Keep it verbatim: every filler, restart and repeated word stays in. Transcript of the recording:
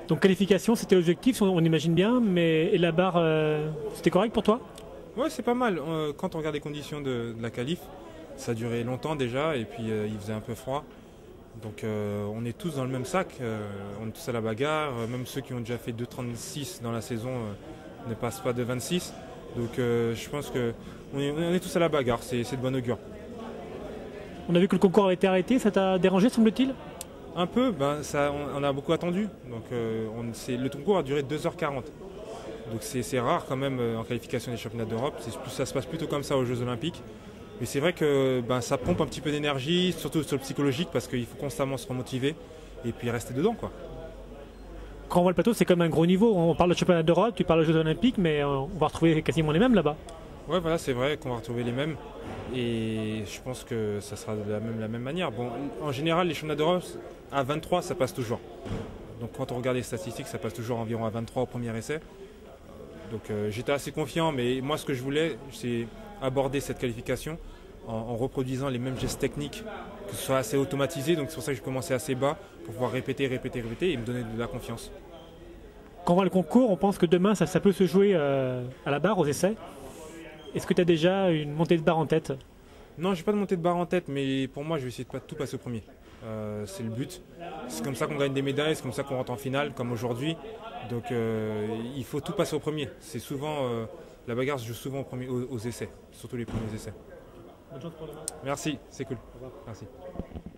Donc qualification, c'était l'objectif, on, on imagine bien, mais et la barre, euh, c'était correct pour toi? Ouais, c'est pas mal. Euh, Quand on regarde les conditions de, de la qualif, ça a duré longtemps déjà et puis euh, il faisait un peu froid. Donc euh, on est tous dans le même sac, euh, on est tous à la bagarre. Euh, Même ceux qui ont déjà fait deux trente-six dans la saison euh, ne passent pas de vingt-six. Donc euh, je pense que on est, on est tous à la bagarre, c'est c'est de bon augure. On a vu que le concours avait été arrêté, ça t'a dérangé, semble-t-il? Un peu, ben, ça, on, on a beaucoup attendu. Donc euh, on, c'est- le concours a duré deux heures quarante. Donc c'est c'est rare quand même euh, en qualification des championnats d'Europe. C'est plus- Ça se passe plutôt comme ça aux Jeux Olympiques. Mais c'est vrai que ben, ça pompe un petit peu d'énergie, surtout sur le psychologique, parce qu'il faut constamment se remotiver et puis rester dedans, quoi. Quand on voit le plateau, c'est comme un gros niveau. On parle de championnat d'Europe, tu parles de Jeux Olympiques, mais euh, on va retrouver quasiment les mêmes là-bas. Ouais, voilà, c'est vrai qu'on va retrouver les mêmes. Et je pense que ça sera de la même, la même manière. Bon, en général, les championnats d'Europe, à vingt-trois, ça passe toujours. Donc quand on regarde les statistiques, ça passe toujours environ à vingt-trois au premier essai. Donc euh, j'étais assez confiant, mais moi ce que je voulais, c'est aborder cette qualification en, en reproduisant les mêmes gestes techniques, que ce soit assez automatisé. Donc c'est pour ça que j'ai commencé assez bas, pour pouvoir répéter, répéter, répéter et me donner de la confiance. Quand on voit le concours, on pense que demain, ça, ça peut se jouer euh, à la barre, aux essais. Est-ce que tu as déjà une montée de barre en tête? Non, j'ai pas de montée de barre en tête, mais pour moi, je vais essayer de pas tout passer au premier. Euh, c'est le but. C'est comme ça qu'on gagne des médailles, c'est comme ça qu'on rentre en finale, comme aujourd'hui. Donc euh, il faut tout passer au premier. C'est souvent euh, la bagarre se joue souvent au premier, aux, aux essais, surtout les premiers essais. Bonne chance pour demain. Merci, c'est cool. Merci.